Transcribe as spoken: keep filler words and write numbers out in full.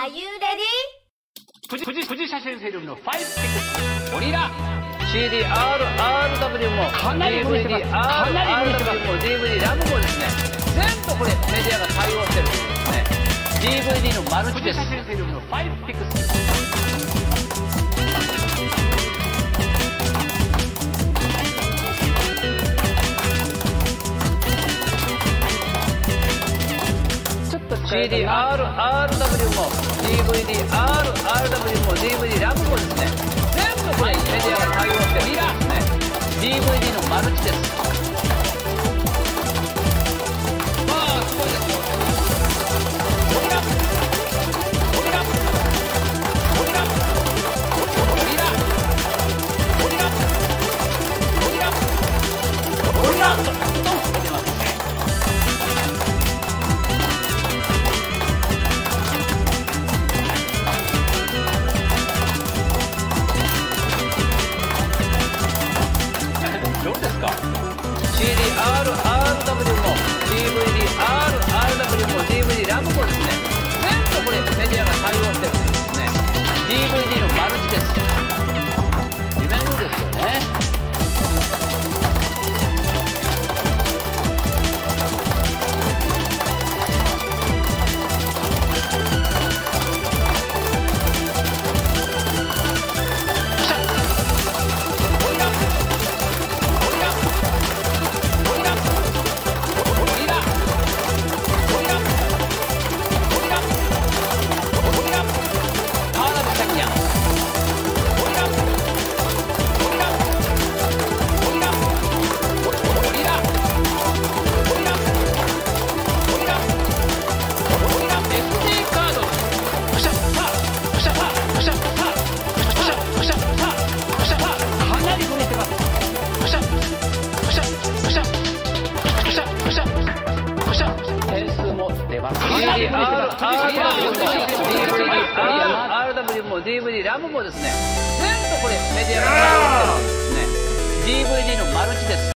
Are you ready? 富士富士富士写真フィルムのファイブピクスゴリラシーディーアールアールダブリュー もかなりディーブイディーかなりアールダブリュー も ディーブイディー ラムもですね、全部これメディアが対応してるんですね。 ディーブイディー のマルチ富士です。 写真フィルムのファイブピクスシーディーアールアールダブリュー も ディーブイディーアールアールダブリュー も ディーブイディー ラムもですね、全部これメディアが対応してるんですね。 ディーブイディー のマルチです。まあすごいですよ。ゴリラゴリラゴリラゴリラゴリラゴリラゴリラと出てます。 どうですか？ シーディーアールアールダブリュー も ディーブイディーアールアールダブリュー も ディーブイディー ラムもですね、全部これメディアが対応してるんですね。 ディーブイディー のマルチです。夢のようですよね。 点数も出ます。 シーディーアールアールダブリュー も ディーブイディー ラムもですね、全部これメディアが対応してるんですね。 ディーブイディー のマルチです。